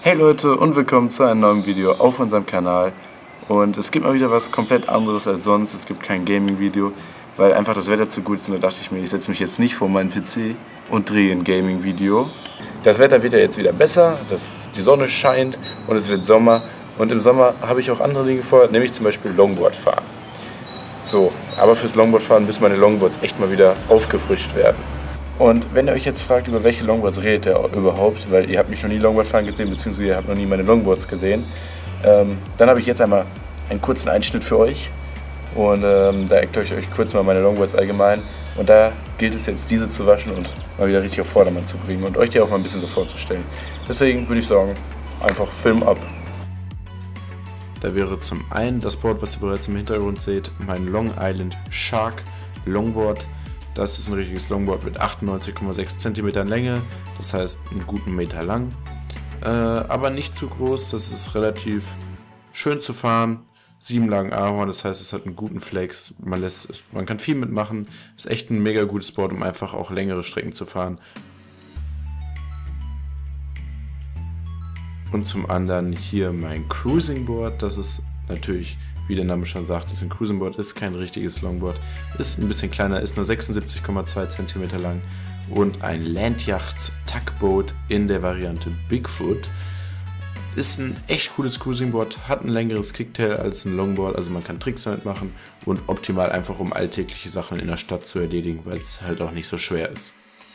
Hey Leute und willkommen zu einem neuen Video auf unserem Kanal. Und es gibt mal wieder was komplett anderes als sonst. Es gibt kein Gaming-Video, weil einfach das Wetter zu gut ist. Und da dachte ich mir, ich setze mich jetzt nicht vor meinen PC und drehe ein Gaming-Video. Das Wetter wird ja jetzt wieder besser, die Sonne scheint und es wird Sommer. Und im Sommer habe ich auch andere Dinge vor, nämlich zum Beispiel Longboard fahren. So, aber fürs Longboard fahren müssen meine Longboards echt mal wieder aufgefrischt werden. Und wenn ihr euch jetzt fragt, über welche Longboards redet ihr überhaupt, weil ihr habt mich noch nie Longboard fahren gesehen, beziehungsweise ihr habt noch nie meine Longboards gesehen, dann habe ich jetzt einmal einen kurzen Einschnitt für euch. Und da erkläre ich euch kurz mal meine Longboards allgemein. Und da gilt es jetzt, diese zu waschen und mal wieder richtig auf Vordermann zu bringen und euch die auch mal ein bisschen so vorzustellen. Deswegen würde ich sagen, einfach Film ab. Da wäre zum einen das Board, was ihr bereits im Hintergrund seht, mein Long Island Shark Longboard. Das ist ein richtiges Longboard mit 98,6 cm Länge, das heißt einen guten Meter lang, aber nicht zu groß, das ist relativ schön zu fahren. 7 Lagen Ahorn, das heißt es hat einen guten Flex, man kann viel mitmachen, ist echt ein mega gutes Board, um einfach auch längere Strecken zu fahren. Und zum anderen hier mein Cruising Board, das ist natürlich, wie der Name schon sagt, ist ein Cruising Board, ist kein richtiges Longboard, ist ein bisschen kleiner, ist nur 76,2 cm lang und ein Landyachts Tugboat in der Variante Bigfoot. Ist ein echt cooles Cruising Board, hat ein längeres Kicktail als ein Longboard, also man kann Tricks damit machen und optimal einfach, um alltägliche Sachen in der Stadt zu erledigen, weil es halt auch nicht so schwer ist.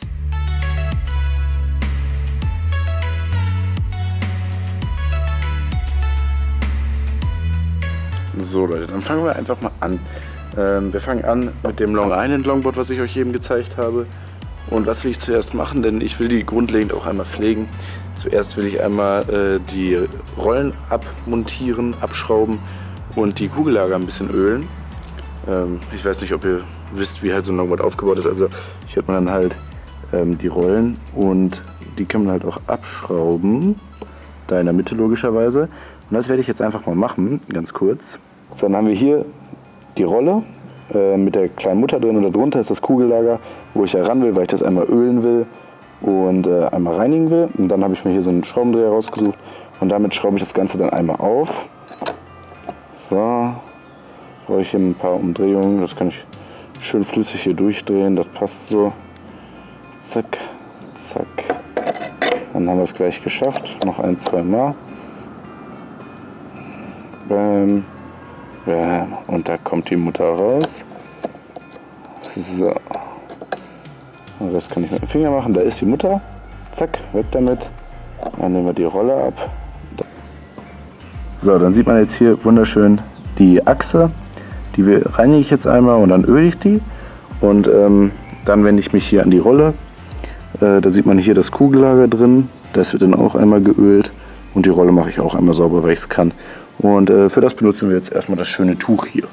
So Leute, dann fangen wir einfach mal an. Wir fangen an mit dem Long Island Longboard, was ich euch eben gezeigt habe. Und was will ich zuerst machen, denn ich will die grundlegend auch einmal pflegen. Zuerst will ich einmal die Rollen abmontieren, abschrauben und die Kugellager ein bisschen ölen. Ich weiß nicht, ob ihr wisst, wie halt so ein Longboard aufgebaut ist. Also hier hat man dann halt die Rollen und die kann man halt auch abschrauben. Da in der Mitte logischerweise. Und das werde ich jetzt einfach mal machen, ganz kurz. Dann haben wir hier die Rolle mit der kleinen Mutter drin und darunter ist das Kugellager, wo ich heran will, weil ich das einmal ölen will und einmal reinigen will. Und dann habe ich mir hier so einen Schraubendreher rausgesucht und damit schraube ich das Ganze dann einmal auf. So, brauche ich hier ein paar Umdrehungen, das kann ich schön flüssig hier durchdrehen, das passt so. Zack, zack. Dann haben wir es gleich geschafft, noch ein, zwei Mal. Bam, bam. Und da kommt die Mutter raus. So. Und das kann ich mit dem Finger machen. Da ist die Mutter. Zack, weg damit. Dann nehmen wir die Rolle ab. So, dann sieht man jetzt hier wunderschön die Achse. Die reinige ich jetzt einmal und dann öle ich die. Und dann wende ich mich hier an die Rolle. Da sieht man hier das Kugellager drin. Das wird dann auch einmal geölt. Und die Rolle mache ich auch einmal sauber, weil ich es kann. Und für das benutzen wir jetzt erstmal das schöne Tuch hier.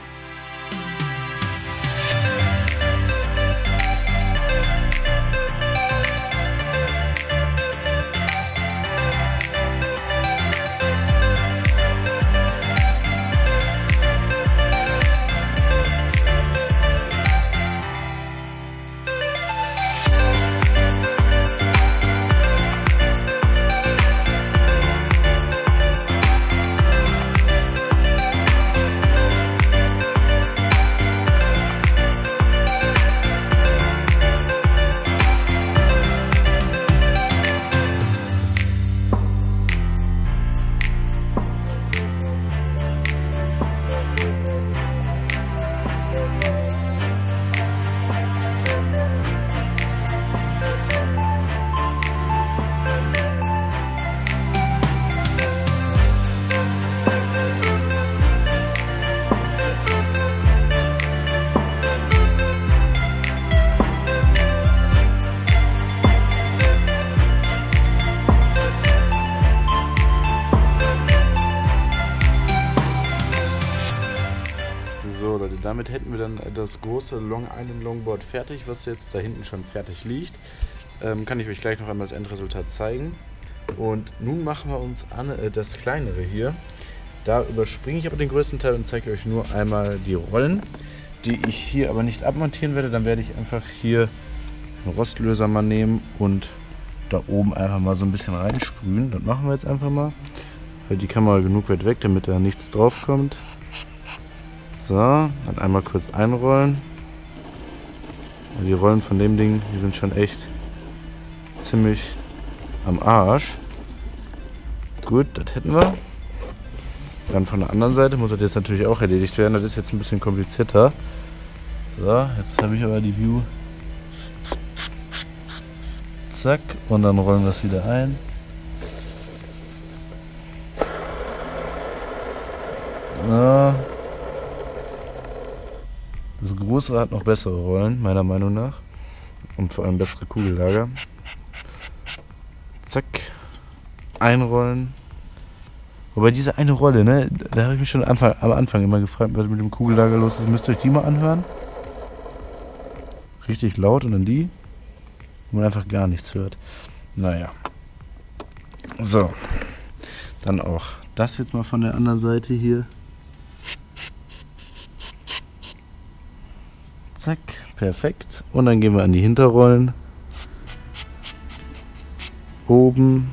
So Leute, damit hätten wir dann das große Long Island Longboard fertig, was jetzt da hinten schon fertig liegt. Kann ich euch gleich noch einmal das Endresultat zeigen. Und nun machen wir uns an das kleinere hier. Da überspringe ich aber den größten Teil und zeige euch nur einmal die Rollen, die ich hier aber nicht abmontieren werde. Dann werde ich einfach hier einen Rostlöser mal nehmen und da oben einfach mal so ein bisschen reinsprühen. Das machen wir jetzt einfach mal. Halt die Kamera genug weit weg, damit da nichts drauf kommt. So, dann einmal kurz einrollen. Die Rollen von dem Ding, die sind schon echt ziemlich am Arsch. Gut, das hätten wir. Dann von der anderen Seite muss das jetzt natürlich auch erledigt werden. Das ist jetzt ein bisschen komplizierter. So, jetzt habe ich aber die View. Zack, und dann rollen wir es wieder ein. So. Das größere hat noch bessere Rollen, meiner Meinung nach. Und vor allem bessere Kugellager. Zack. Einrollen. Wobei diese eine Rolle, ne, da habe ich mich schon am Anfang immer gefragt, was mit dem Kugellager los ist. Müsst ihr euch die mal anhören. Richtig laut und dann die. Wo man einfach gar nichts hört. Naja. So. Dann auch das jetzt mal von der anderen Seite hier. Zack. Perfekt. Und dann gehen wir an die Hinterrollen. Oben.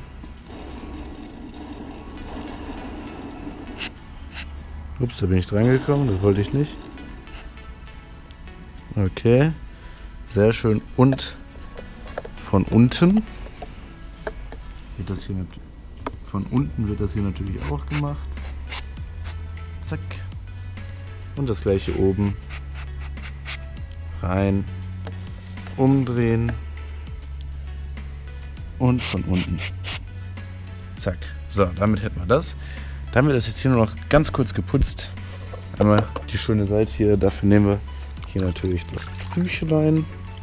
Ups, da bin ich dran gekommen, das wollte ich nicht. Okay, sehr schön. Und von unten wird das hier natürlich auch gemacht. Zack. Und das gleiche oben. Rein. Umdrehen. Und von unten. Zack. So, damit hätten wir das. Da haben wir das jetzt hier nur noch ganz kurz geputzt. Einmal die schöne Seite hier. Dafür nehmen wir hier natürlich das Büchlein.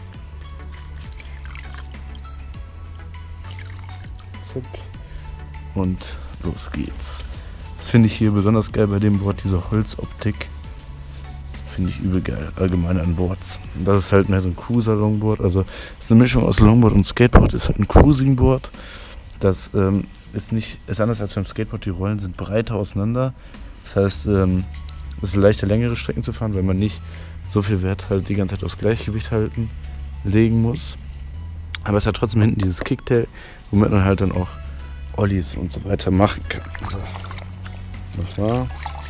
Zack. Und los geht's. Das finde ich hier besonders geil bei dem Board, diese Holzoptik. Finde ich übel geil, allgemein an Boards. Das ist halt mehr so ein Cruiser-Longboard. Also es ist eine Mischung aus Longboard und Skateboard. Ist halt ein Cruising-Board. Das ist anders als beim Skateboard. Die Rollen sind breiter auseinander. Das heißt, es ist leichter, längere Strecken zu fahren, weil man nicht so viel Wert halt die ganze Zeit aufs Gleichgewicht legen muss. Aber es hat trotzdem hinten dieses Kicktail, womit man halt dann auch Ollies und so weiter machen kann. So. Nochmal.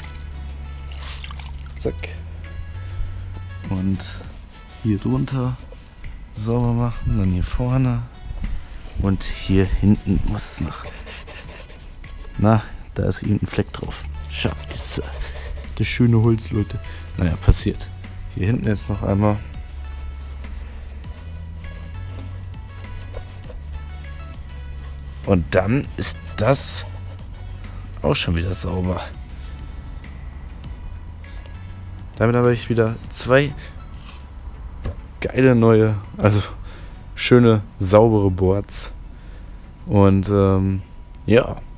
Zack. Und hier drunter sauber machen, dann hier vorne. Und hier hinten muss es noch. Na, da ist irgendein Fleck drauf. Scheiße. Das schöne Holz, Leute. Naja, passiert. Hier hinten jetzt noch einmal. Und dann ist das auch schon wieder sauber. Damit habe ich wieder zwei geile neue, also schöne, saubere Boards. Und ja.